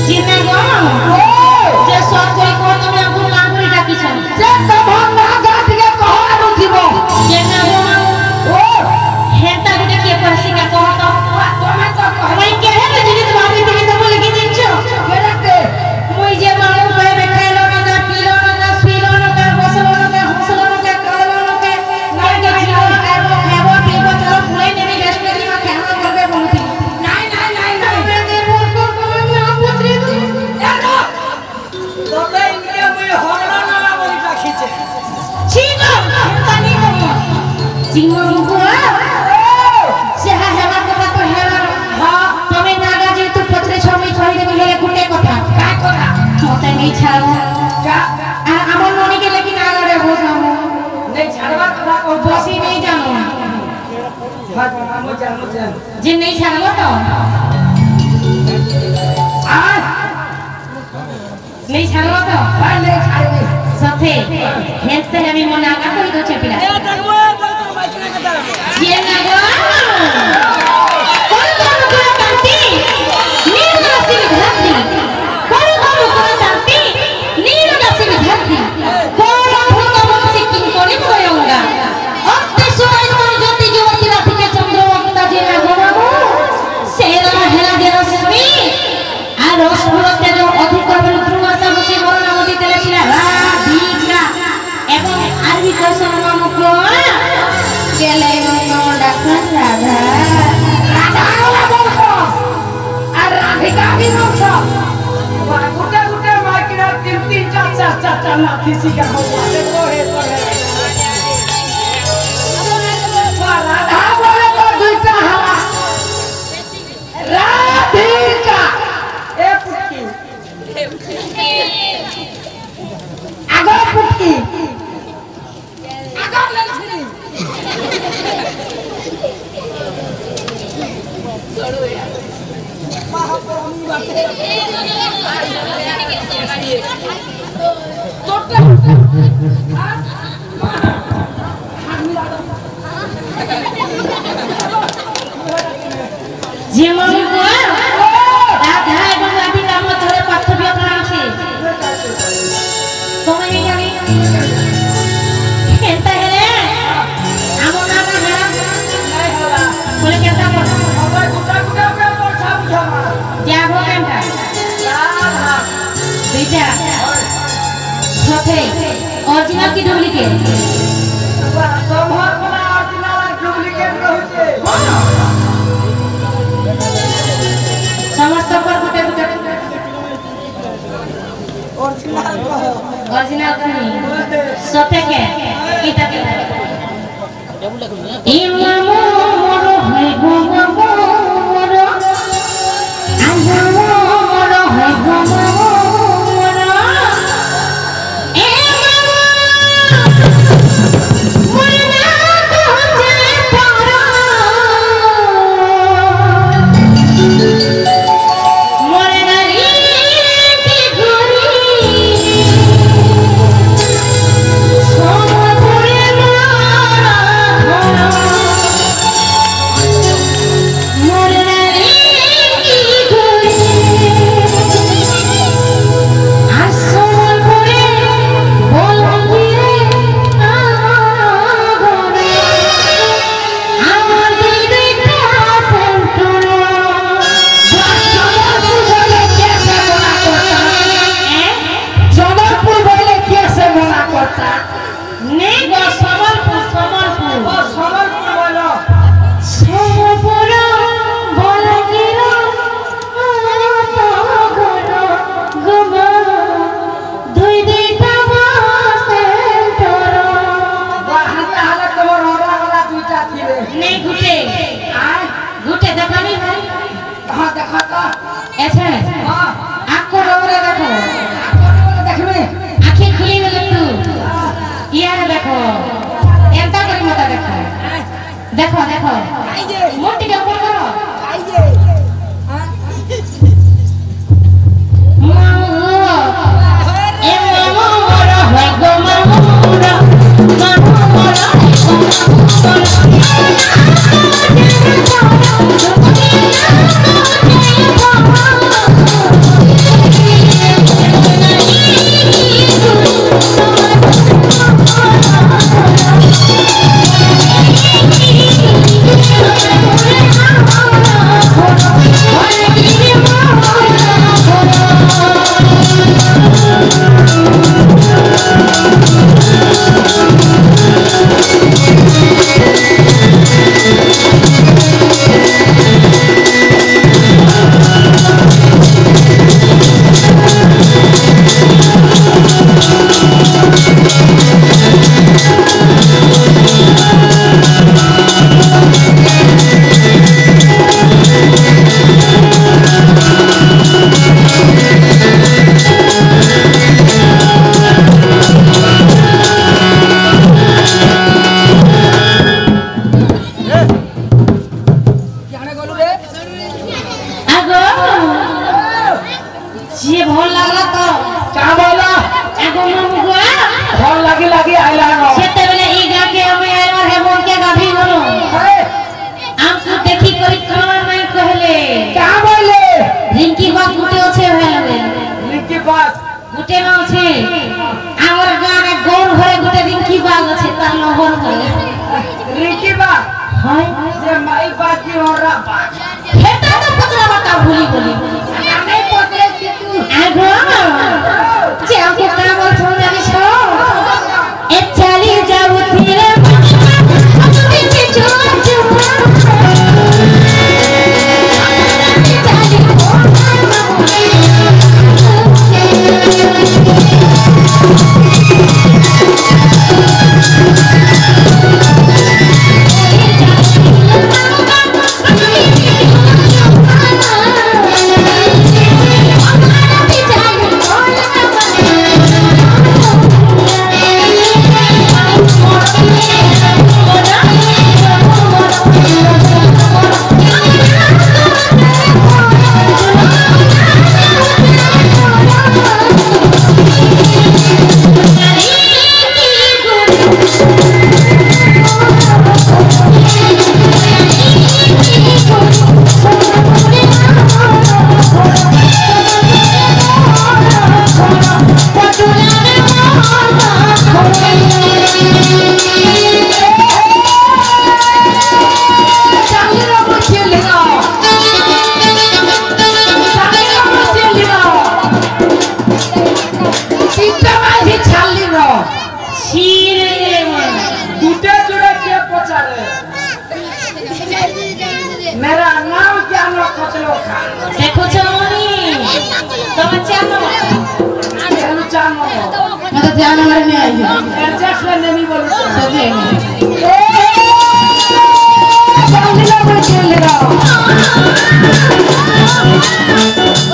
जिन्ना गो जे सब कोई को तमे आपन नाम করে ডাকিছো যে তখন না গাটিকে কহা নথিব जिन्ना गो ओ हेता गुटे के परसिका कह तो তুমি তো মই के है तो जिनिस भाभी दिली तो लगी जिनछो কেরাতে মই जे मानु पे बैठेलो ना पीलो ना पीलो ना बसलो ना हंसलो ना करलो ना ना के जीव एबो हेबो पीबो चलो फुले नेमी रेस्टोरेंट में खाना करबे बोलती নাই নাই নাই নাই मैं जे बोल को ना पुत्री तू দেখো তবে ইন্ডিয়া মই হরলা নালা বলি রাখিছে छिगो तनी को जिंगो को सेहा हेवा কথা তো হেবা हां तमे नागा जे तू पत्रे छमी छई देबी हेले गुटे কথা का কথা मते नहीं छाड़ो का আমার ননি के लेकिन आगरे बोसामो नहीं ছাড়বার কথা কও बसी नहीं जानो हां हम जानो जे नहीं छाड़ो तो आ नहीं छाड़ो तो नहीं ছাড়বে सथे हेते हामी मनागा करी दो चेपिला ए देखबो तो माइकना कता जे नागो कोन कोन कोन तांती नीलदासी धरती कोन कोन कोन तांती नीलदासी धरती कोन भूत बंसी किंग कोनी बोयंगा अत्ते सुनाई तो ज्योति ज्योति रात के चंद्र वक्ता जे नागो बाबू सेरा हेला जे रश्मि आ रसपुरते जो अधिक रुद्रवासा बसी मरण नदी तेले छिला राधिका एवं आरबी कौशल नामक केले नो डाक्टर राधा রাধা হলা বংশ আর রাধিকা भी বংশ গুটে গুটে মাইকনা তিন তিন চার চারটা নাতি শিখা হওয়া কোহে কোহে রাধা বলে তো দুইটা হালা রাধিকা এ পুটকি আগো পুটকি আগো ললছরি जेमन को राधा एवं राधिका मध्य पार्थक्य कौन আছে তুমি জানি এন্তা হেলে আমো নানা হেলা নাই হলা বলে কেতা বল সবাই গুটা গুটা করে বর্ষা বুঝামা যাবো কেনটা রাধা দুইটা সাথে অরিজিনাল কি ডুপ্লিকেট তোমার কোনা অরিজিনাল আর ডুপ্লিকেট রয়েছে समस्त पर गुटे गुटे অরিজিনাল ओरिजिनल खनी सते के इटा के इमामो मोरो है गो मोरो आयामो मोरो है गो मोरो ए मामो मोरना तो जाए पारो ये भोल लागला तो का बोला एगो ममुआ भोल लगी लगी आइला नो सेते बेले ई गा के हमें आइलो है बोल के गाभी बोलो हमको देखी करी कौन नहीं कहले का बोले रिंकी बा गुटे ओछे भेले रिंकी बात गुटे में ओछे आवर गाने गौर भरे गुटे रिंकी बा ओछे तार लोहर करे रिंकी बात हाय जे माई बात की हो रहा बात हेता तो पकड़ा बता भूली बोली नहीं पकड़े कि तू आगो जे हमको काम छोड़ दे छो ए चली जाऊ तेरे अब पीछे छोड़ मेरा नाम क्या नो खचलो खा देखो चलोनी तुम चानो हेलो चानो मैं तो जानवर में आई हूं एडजस्ट करने नहीं बोलूं सभी चल लो चल लो